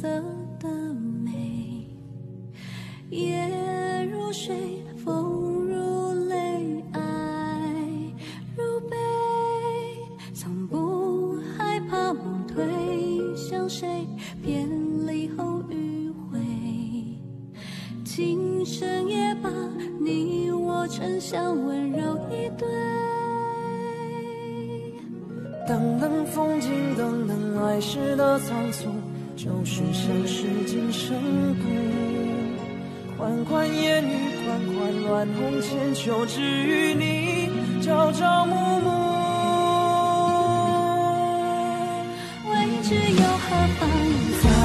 色的美。夜如水，风如泪，爱如悲，从不害怕梦推向谁，偏离后迂回。今生也罢，你我沉香温柔一对。 等等风景，等等来时的仓促，就是前世今生不。款款烟雨，款款乱红千秋，只与你朝朝暮暮。 未知又何妨？